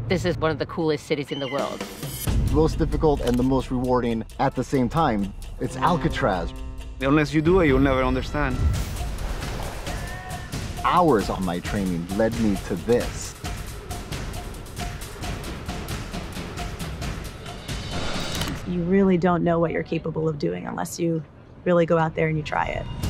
This is one of the coolest cities in the world. The most difficult and the most rewarding at the same time. It's Alcatraz. Unless you do it, you'll never understand. Hours of my training led me to this. You really don't know what you're capable of doing unless you really go out there and you try it.